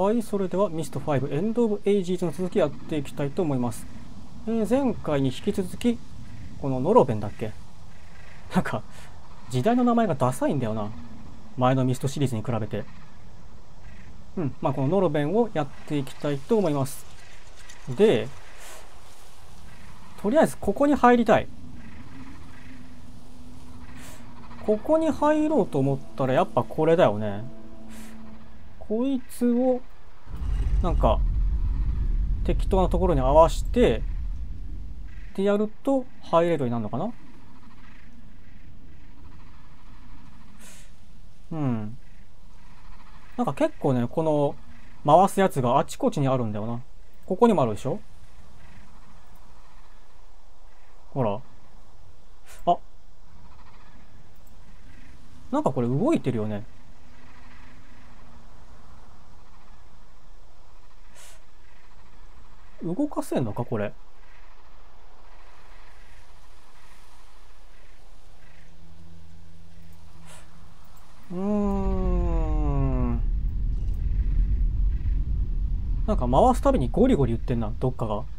はい、それではミスト5エンドオブエイジーズの続きやっていきたいと思います。前回に引き続き、このノロベンだっけ、なんか、時代の名前がダサいんだよな。前のミストシリーズに比べて。このノロベンをやっていきたいと思います。で、とりあえずここに入りたい。ここに入ろうと思ったらやっぱこれだよね。こいつを、なんか、適当なところに合わせて、でやると入れるようになるのかな。うん。なんか結構ね、この回すやつがあちこちにあるんだよな。ここにもあるでしょ。ほら。あ、なんかこれ動いてるよね。動かせんのかこれ。うーん。なんか回すたびにゴリゴリ言ってんな、どっかが。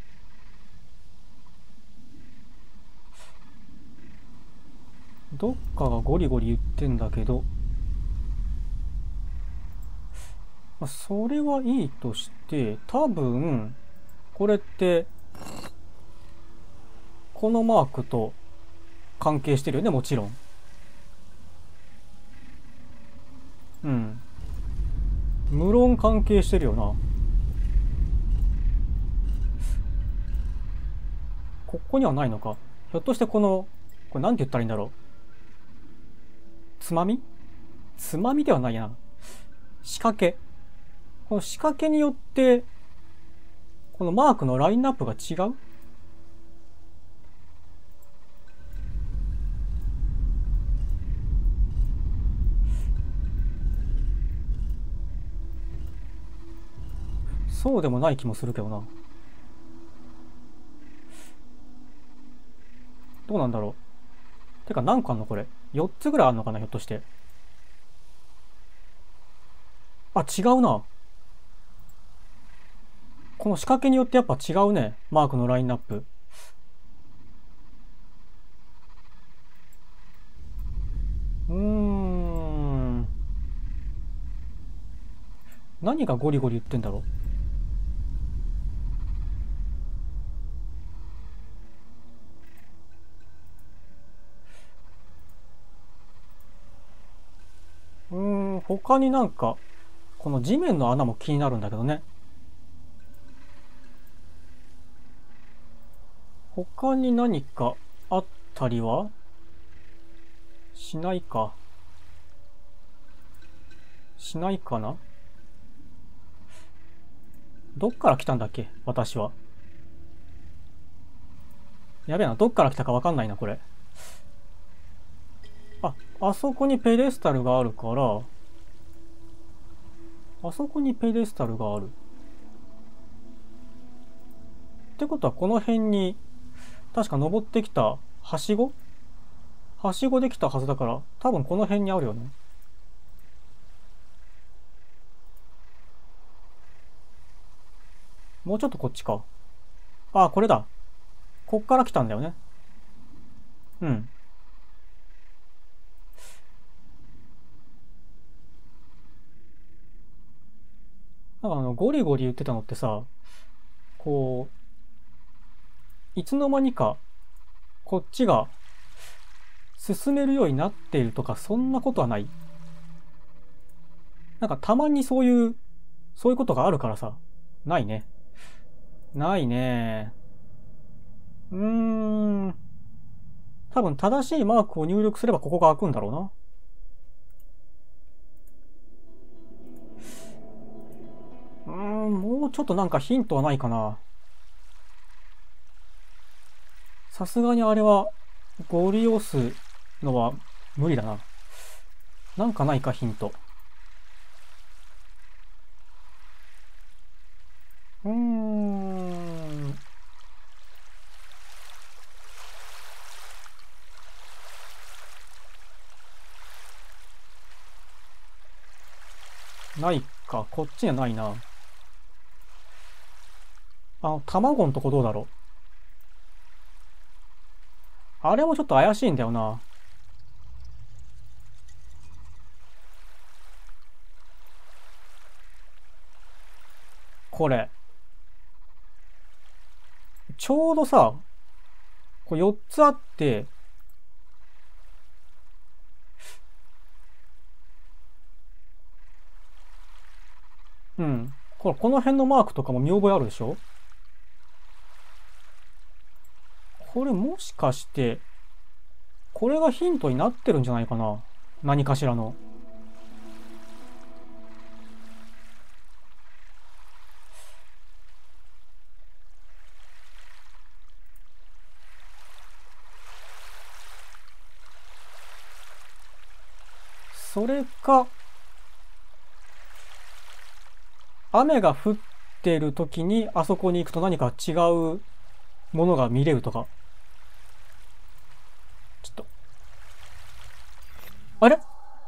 どっかがゴリゴリ言ってんだけど、それはいいとして、多分、これって、このマークと関係してるよね、もちろん。うん。無論関係してるよな。ここにはないのか。ひょっとしてこれなんて言ったらいいんだろう。つまみつまみではないな。仕掛け。この仕掛けによって、このマークのラインナップが違う。そうでもない気もするけどな。どうなんだろう。てか何個あんのこれ。4つぐらいあんのかなひょっとして。あ、違うな。この仕掛けによってやっぱ違うね。マークのラインナップ。うーん。何がゴリゴリ言ってんだろう。他になんか、この地面の穴も気になるんだけどね。他に何かあったりはしないか。しないかな。どっから来たんだっけ私は。やべえな、どっから来たかわかんないな、これ。あそこにペデスタルがあるから、あそこにペデスタルがある。ってことはこの辺に、確か登ってきたはしごはしごできたはずだから、多分この辺にあるよね。もうちょっとこっちか。あ、これだ。こっから来たんだよね。うん。なんかゴリゴリ言ってたのってさ、こいつの間にか、こっちが進めるようになっているとか、そんなことはない。なんかたまにそういうことがあるからさ。ないね。ないね。うーん。多分正しいマークを入力すればここが開くんだろうな。もうちょっとなんかヒントはないかな。さすがにあれは、ゴリ押すのは無理だな。なんかないかヒント。うーん。 ないか。こっちにはないな。卵のとこどうだろう。あれもちょっと怪しいんだよな。これ。ちょうどさ、これ4つあって、うん。この辺のマークとかも見覚えあるでしょ？これもしかして、これがヒントになってるんじゃないかな。何かしらの。それか、雨が降ってる時にあそこに行くと何か違うものが見れるとか。ちょっと。あれ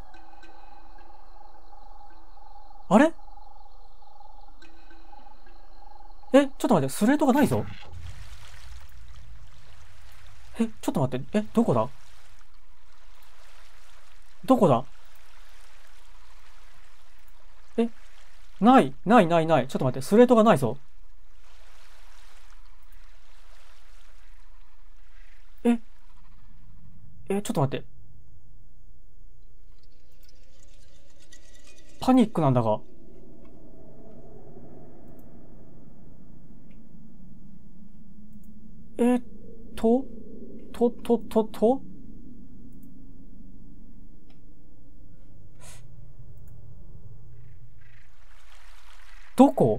あれちょっと待って、スレートがないぞ。ちょっと待って、どこだ？どこだ？え、ない、ない、ない、ない。ちょっと待って、スレートがないぞ。え、ちょっと待って。パニックなんだが。えーっと、と、どこ？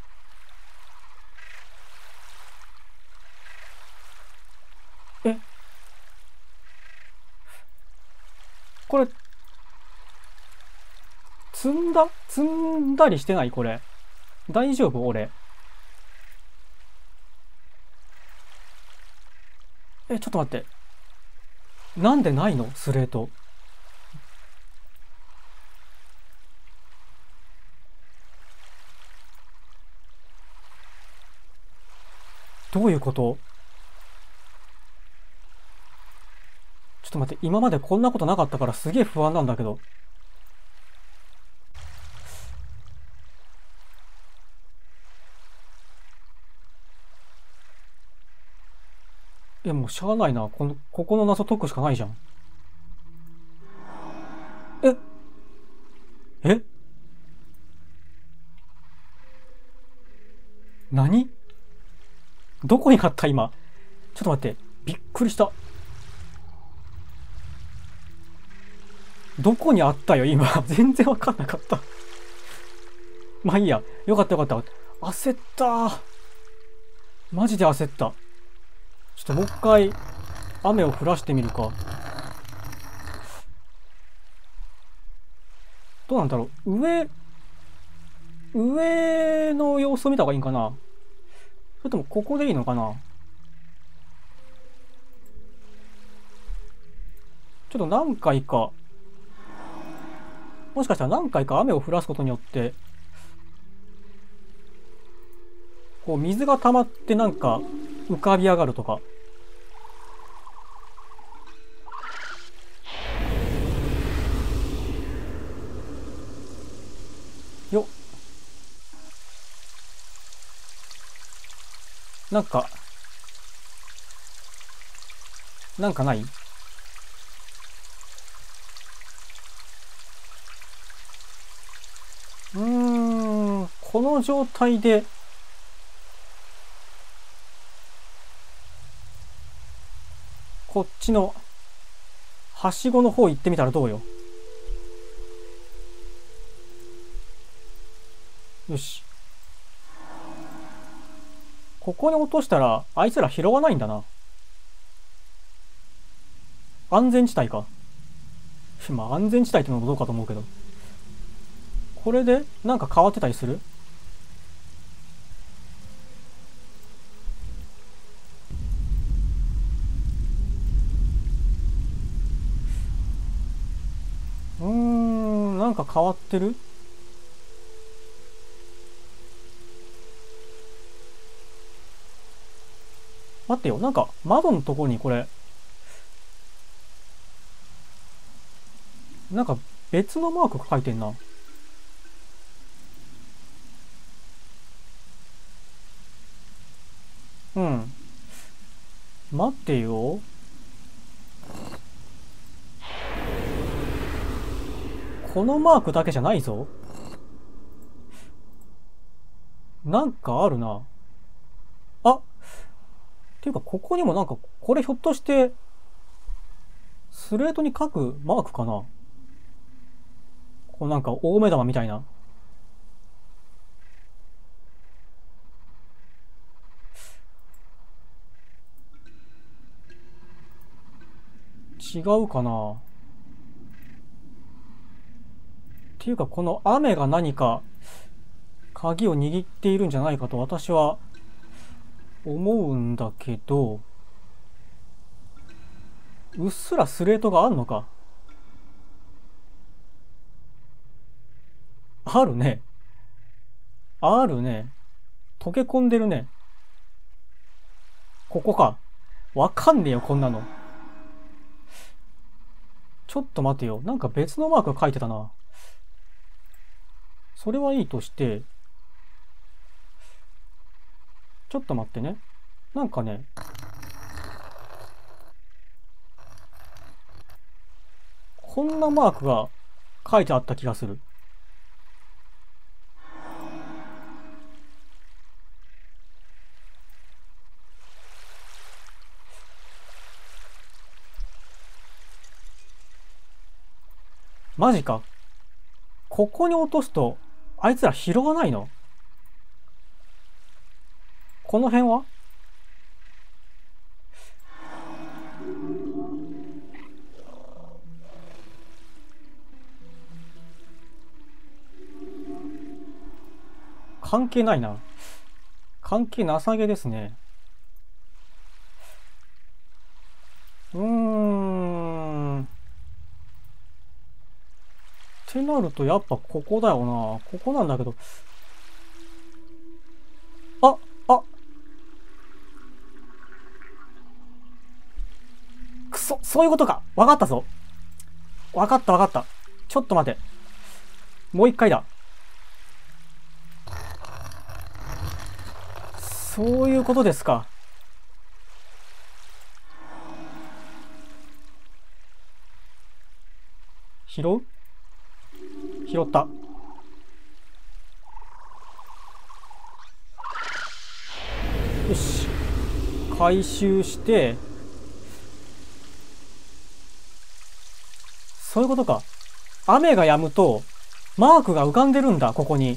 え、これ、積んだりしてないこれ。大丈夫俺。ちょっと待って。なんでないのスレート。どういうこと？ちょっと待って、今までこんなことなかったからすげえ不安なんだけど。もうしゃあないな。ここの謎解くしかないじゃん。え、え、何？どこにあった今。ちょっと待って。びっくりした。どこにあったよ今。全然わかんなかった。まあいいや。よかったよかった。焦った。マジで焦った。ちょっともう一回雨を降らしてみるか。どうなんだろう。上の様子を見た方がいいんかな。それともここでいいのかな。ちょっと何回か、もしかしたら何回か雨を降らすことによって、こう水が溜まってなんか浮かび上がるとか。よ、なんか、なんかない？この状態で、こっちの、はしごの方行ってみたらどうよ。よし。ここに落としたら、あいつら拾わないんだな。安全地帯か。まあ安全地帯ってのもどうかと思うけど。これで、なんか変わってたりする？なんか変わってる？ 待ってよ。なんか、窓のところにこれ、なんか別のマーク書いてんな。うん。待ってよ。このマークだけじゃないぞ。なんかあるな。あ、っていうかここにもなんか、これひょっとして、スレートに書くマークかな。こうなんか大目玉みたいな。違うかな。っていうかこの雨が何か鍵を握っているんじゃないかと私は思うんだけど、うっすらスレートがあんのか。あるね。あるね。溶け込んでるね。ここか。わかんねえよ、こんなの。ちょっと待てよ。なんか別のマーク書いてたな。それはいいとして、ちょっと待ってね。なんかね、こんなマークが書いてあった気がする。マジか。ここに落とすと、あいつら拾わないの？この辺は関係ないな。関係なさげですね。うーん。ってなるとやっぱここだよな。ここなんだけど。あ、あ、くそ、そういうことか。わかったぞ。わかったわかった。ちょっと待て。もう一回だ。そういうことですか。拾う？拾った。よし。回収して、そういうことか。雨が止むと、マークが浮かんでるんだ、ここに。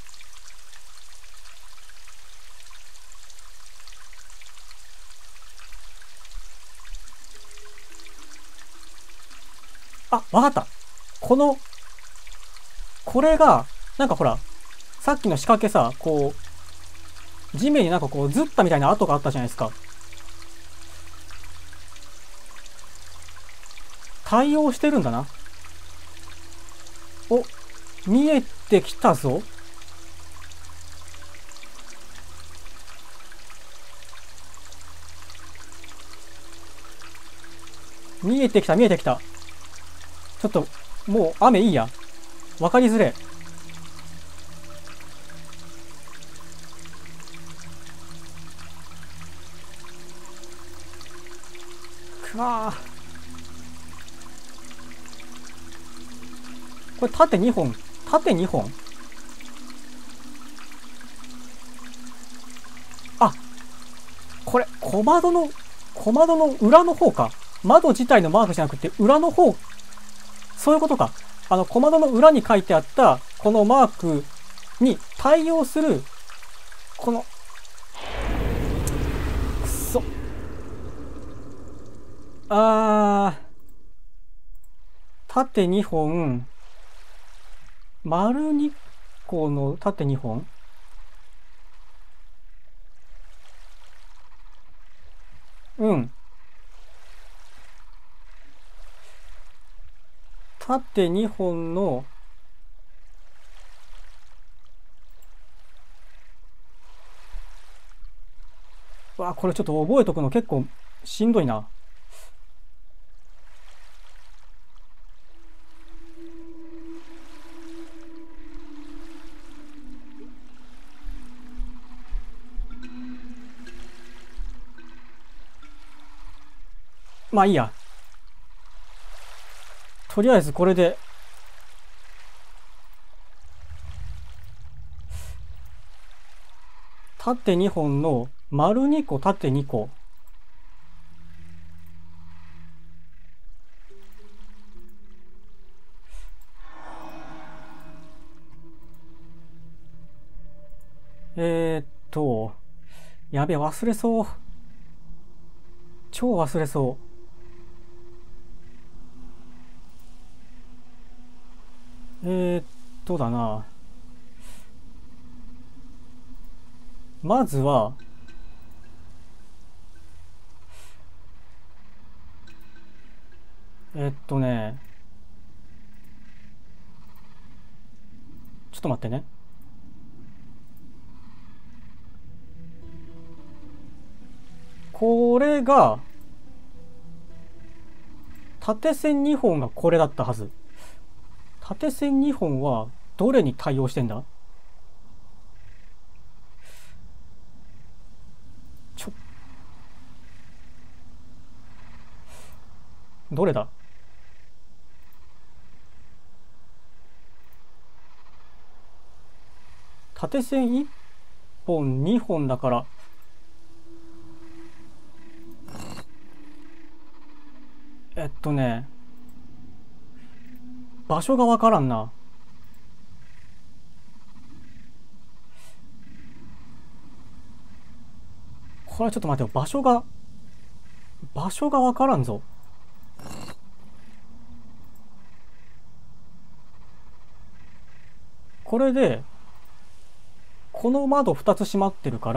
あ、わかった。この、これが、なんかほら、さっきの仕掛けさ、こう、地面になんかこう、ずったみたいな跡があったじゃないですか。対応してるんだな。お、見えてきたぞ。見えてきた、見えてきた。ちょっと、もう雨いいや。わかりづれ。くわー。これ縦2本。縦2本。あ、これ、小窓の裏の方か。窓自体のマークじゃなくて、裏の方。そういうことか。小窓の裏に書いてあった、このマークに対応する、この、くそ。縦2本、丸2個の縦2本。うん。縦2本の、 わ、これちょっと覚えとくの結構しんどいな。まあいいや。とりあえずこれで、縦2本の丸2個、縦2個。やべえ、忘れそう。超忘れそう。だな。まずは、ね、ちょっと待ってね。これが、縦線2本がこれだったはず。縦線2本はどれに対応してんだ？ちょ、どれだ？縦線1本、2本だから、ね、場所がわからんな。これちょっと待ってよ。場所がわからんぞ。これで、この窓2つ閉まってるから、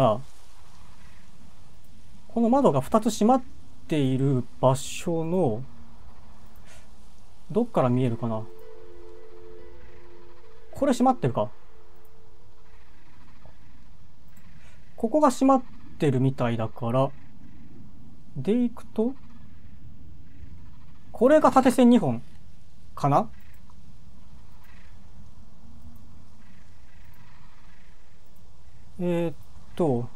この窓が2つ閉まっている場所の、どっから見えるかな。これ閉まってるか。ここが閉まってるみたいだから、でいくと、これが縦線2本かな。えーっと、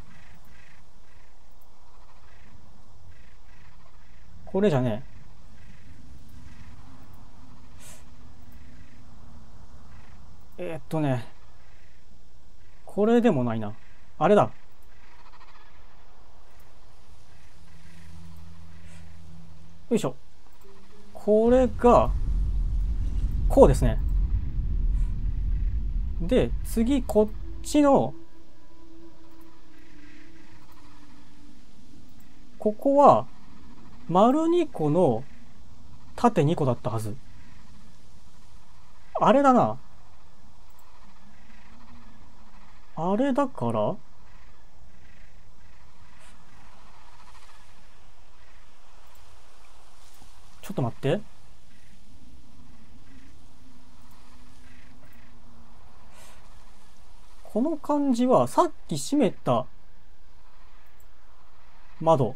これじゃねえ。ね、これでもないな。あれだ。よいしょ。これが、こうですね。で、次、こっちの、ここは、丸2個の縦2個だったはず。あれだな。あれだから、ちょっと待って。この感じは、さっき閉めた窓。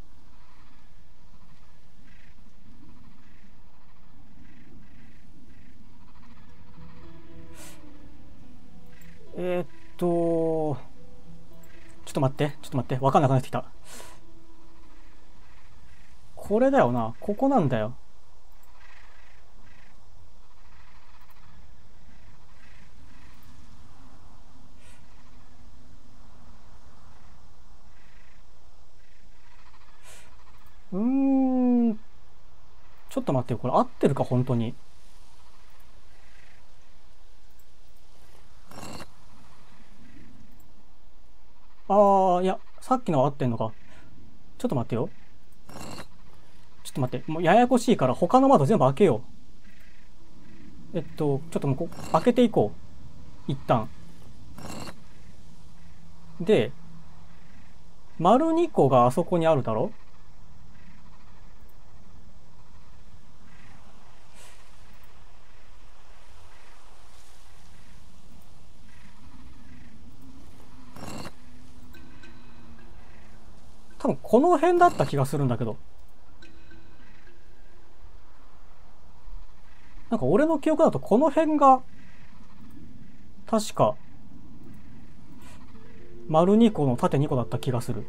えーっと、ちょっと待って、ちょっと待って、わかんなくなってきた。これだよな。ここなんだよ。うーん、ちょっと待ってよ。これ合ってるか、本当に。いや、さっきのは合ってんのか。ちょっと待ってよ。ちょっと待って。もうややこしいから他の窓全部開けよう。ちょっともう開けていこう。一旦。で、丸2個があそこにあるだろ。 多分この辺だった気がするんだけど。なんか俺の記憶だとこの辺が、確か、丸2個の縦2個だった気がする。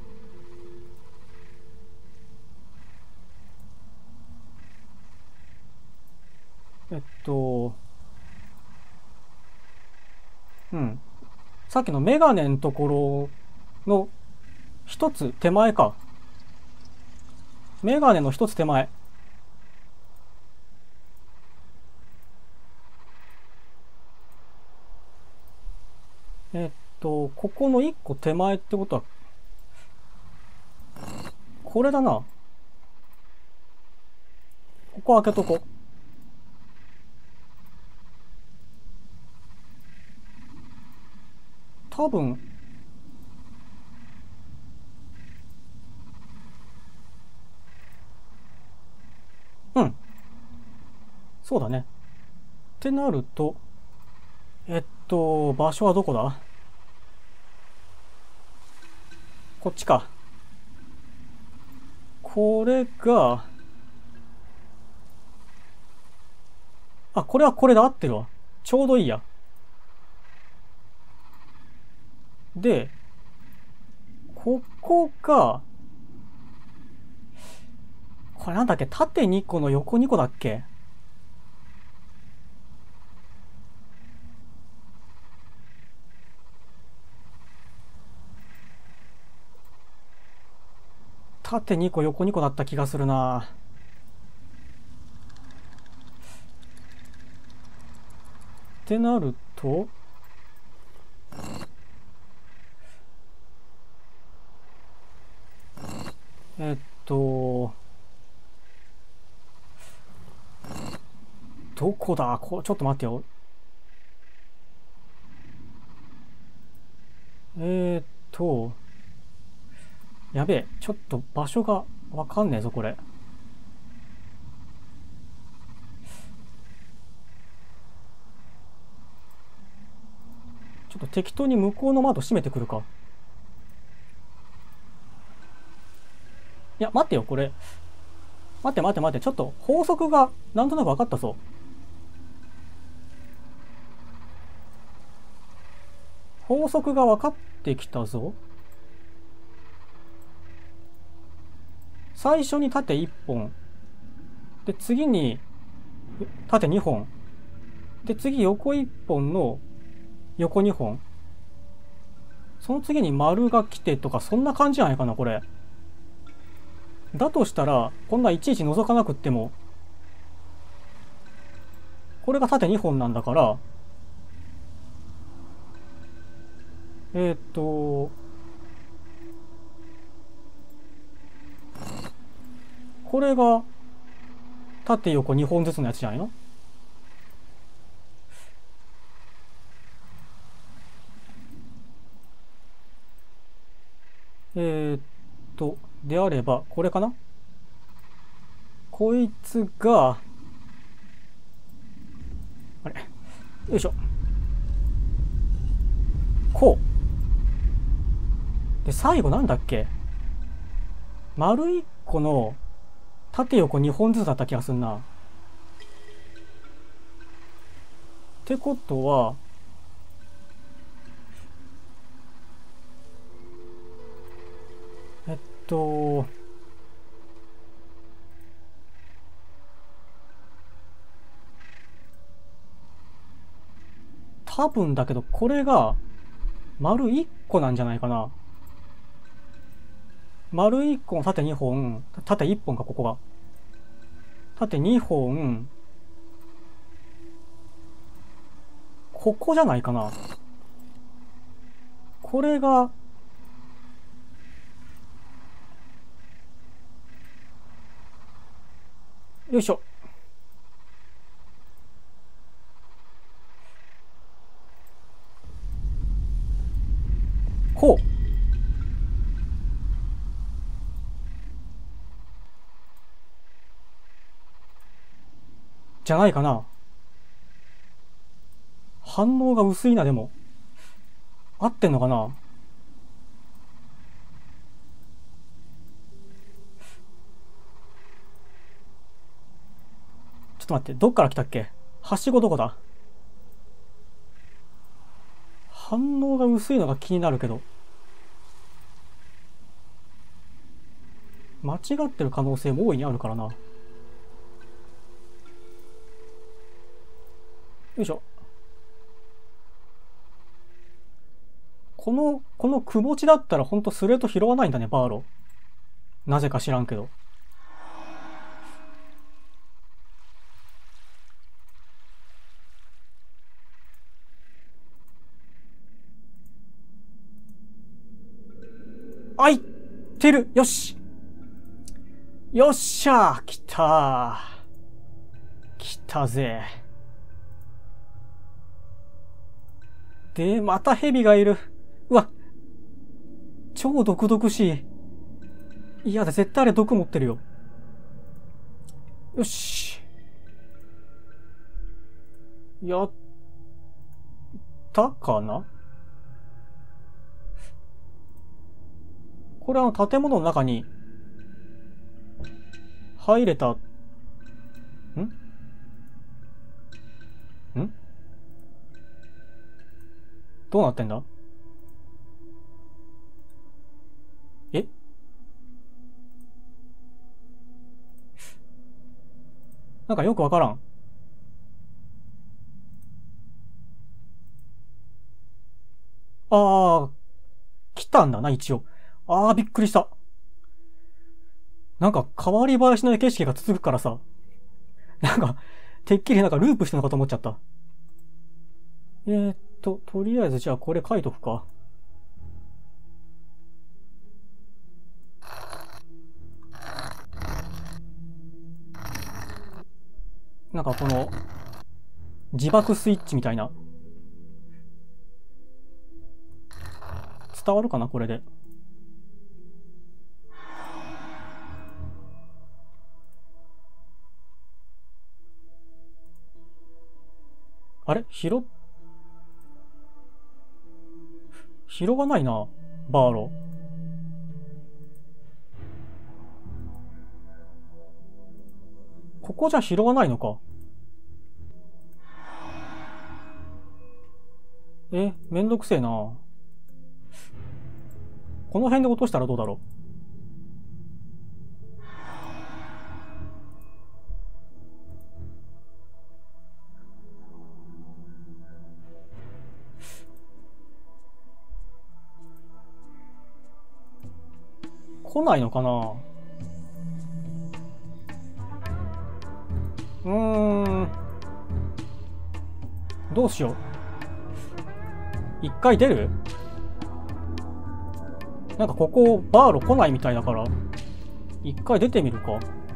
うん。さっきのメガネのところの一つ手前か。メガネの一つ手前。ここの一個手前ってことは、これだな。ここ開けとこ。多分、うん。そうだね。ってなると、場所はどこだ？こっちか。これが、あ、これはこれで合ってるわ。ちょうどいいや。で、ここが、これなんだっけ？縦2個の横2個だっけ？縦2個横2個だった気がするな。ってなると、えっと、どこだ？ちょっと待ってよ。えーっと、やべえ。ちょっと場所がわかんねえぞ、これ。ちょっと適当に向こうの窓閉めてくるか。いや、待ってよ、これ。待って待って待って、ちょっと法則がなんとなく分かったぞ。法則が分かってきたぞ。最初に縦1本。で、次に縦2本。で、次横1本の横2本。その次に丸が来てとか、そんな感じじゃないかな、これ。だとしたら、こんないちいち覗かなくっても、これが縦2本なんだから、えーっと、これが縦横2本ずつのやつじゃないの？えーっであれば、これかな？こいつが、あれ、よいしょ。こう。で、最後なんだっけ？丸1個の縦横2本ずつだった気がすんな。ってことは、えっと、多分だけど、これが丸1個なんじゃないかな。丸1個の縦2本、縦1本か、ここが。縦2本、ここじゃないかな。これが、よいしょ。こう。じゃないかな。反応が薄いな、でも。合ってんのかな？ ちょっと待って、どっから来たっけ？はしごどこだ？反応が薄いのが気になるけど。間違ってる可能性も大いにあるからな。よいしょ。このくぼ地だったらほんとスレート拾わないんだね、バーロ。なぜか知らんけど。あ、いってる。よし。よっしゃー。来たー。来たぜ。で、またヘビがいる。うわ。超毒々しい。いやだ、絶対あれ毒持ってるよ。よし。やったかな？これ建物の中に入れた。んどうなってんだ？え？なんかよくわからん。ああ、来たんだな、一応。ああ、びっくりした。なんか変わり映えしない景色が続くからさ。なんか、てっきりなんかループしてるのかと思っちゃった。とりあえずじゃあこれ書いとくか。なんかこの、自爆スイッチみたいな。伝わるかなこれで。あれ広がないな、バーロ。ここじゃ広がないのか。めんどくせえな。この辺で落としたらどうだろう。来ないのかな。どうしよう。一回出る？なんかここバーロ来ないみたいだから、一回出てみるか。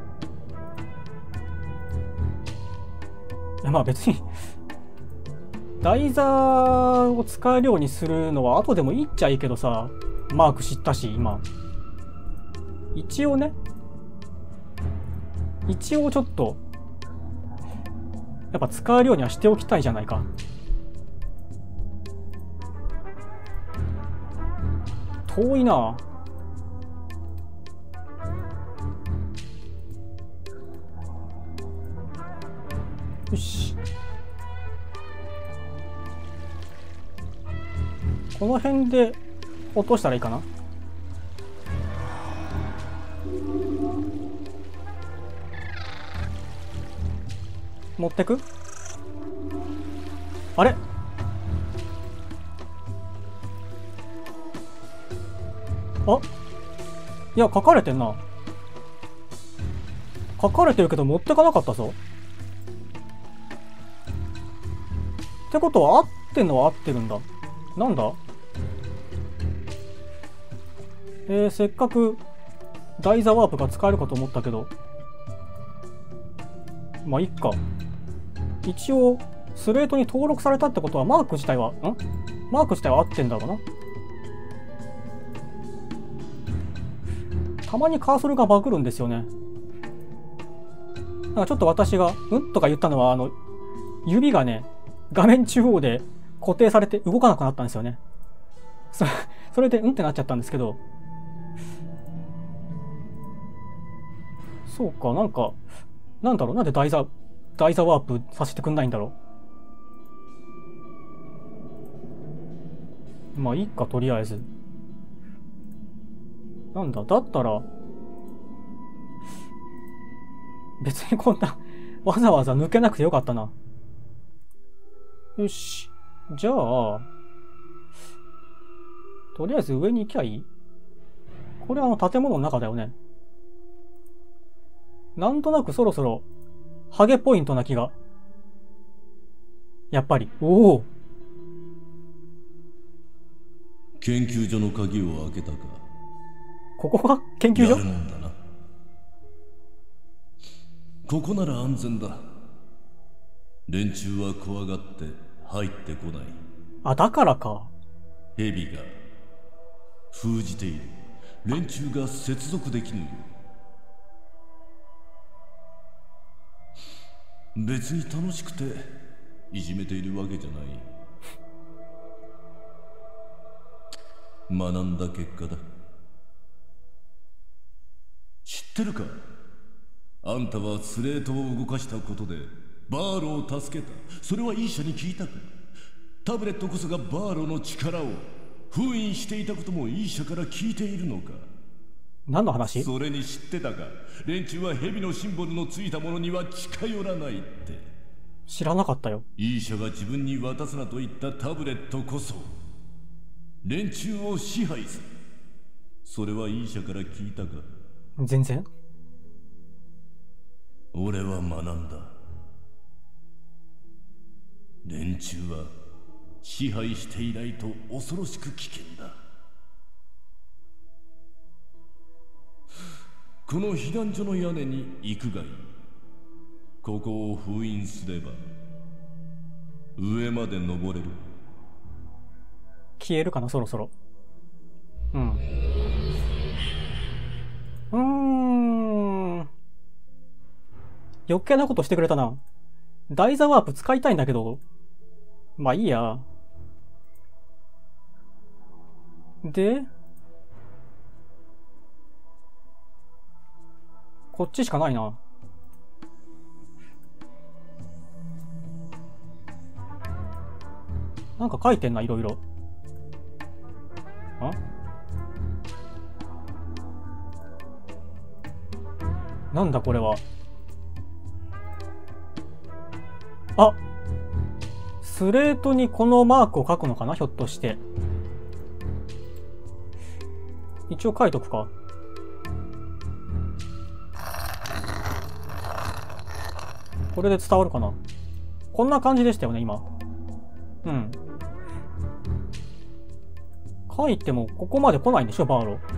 まあ別に台座を使えるようにするのは後でもいいっちゃいいけどさ、マーク知ったし今。一応ちょっとやっぱ使えるようにはしておきたいじゃないか。遠いな。よし。この辺で落としたらいいかな。持ってく？あれ？あ、いや書かれてんな。書かれてるけど持ってかなかったぞ。ってことは合ってんのは合ってるんだ。なんだ？せっかく台座ワープが使えるかと思ったけど、まあいっか。一応スレートに登録されたってことはマーク自体は合ってんだろうな。たまにカーソルがバグるんですよね。なんかちょっと私がとか言ったのは指がね画面中央で固定されて動かなくなったんですよね。それでってなっちゃったんですけど。そうか、なんかなんだろう、なんで台座台座ワープさせてくんないんだろう。まあいいか、とりあえず。なんだ、だったら、別にこんな、わざわざ抜けなくてよかったな。よし。じゃあ、とりあえず上に行きゃいい？これ建物の中だよね。なんとなくそろそろ、ハゲポイントな気が。やっぱり。おお。 研究所の鍵を開けたか。 ここが研究所？ やるもんだな。ここなら安全だ。連中は怖がって入ってこない。 あ、だからか。 蛇が封じている。連中が接続できぬよう。別に楽しくていじめているわけじゃない。学んだ結果だ。知ってるか？あんたはスレートを動かしたことでバーロを助けた。それはイーシャに聞いたか？タブレットこそがバーロの力を封印していたこともイーシャから聞いているのか？ 何の話？ それに知ってたか？連中は蛇のシンボルのついたものには近寄らないって。 知らなかったよ。 イーシャが自分に渡すなと言ったタブレットこそ連中を支配する。それはイーシャから聞いたか？ 全然。 俺は学んだ。連中は支配していないと恐ろしく危険だ。この避難所の屋根に行くがいい。ここを封印すれば上まで登れる。 消えるかな、そろそろ。うん。余計なことしてくれたな。台座ワープ使いたいんだけど。まあいいや。で、こっちしかないな。なんか書いてんな、いろいろ。あ？なんだこれは。あ、スレートにこのマークを書くのかな、ひょっとして。一応書いとくか。これで伝わるかな。こんな感じでしたよね、今。うん。書いてもここまで来ないんでしょ、バーロ。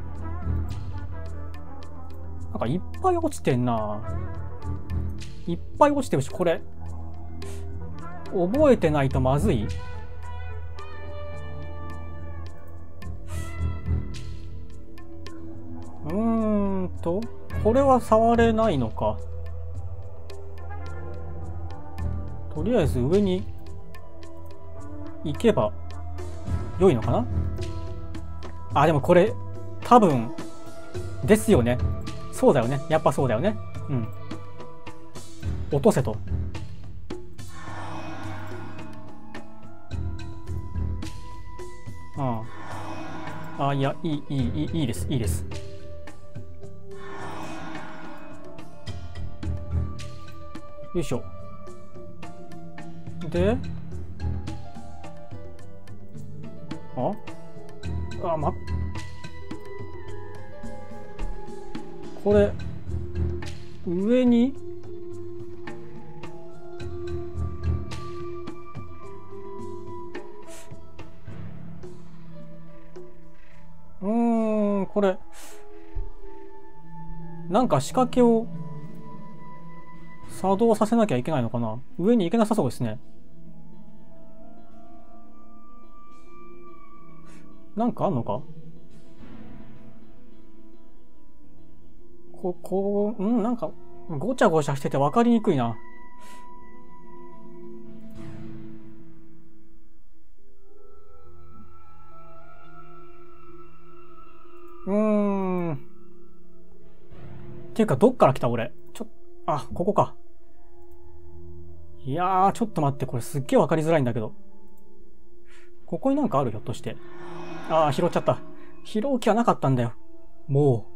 なんかいっぱい落ちてんな。いっぱい落ちてるし、これ。覚えてないとまずい？これは触れないのか。とりあえず上に行けば良いのかな。あ、でもこれ、多分、ですよね。そうだよね。やっぱそうだよね。うん。落とせと。ああ。あ、いや、いいです。いいです。よいしょ。で、これ、上に、これ、なんか仕掛けを作動させなきゃいけないのかな。上に行けなさそうですね。なんかあんのか？なんか、ごちゃごちゃしてて分かりにくいな。っていうか、どっから来た俺。あ、ここか。 いやー、ちょっと待って、これすっげえわかりづらいんだけど。ここになんかある？ひょっとして。あー、拾っちゃった。拾う気はなかったんだよ。も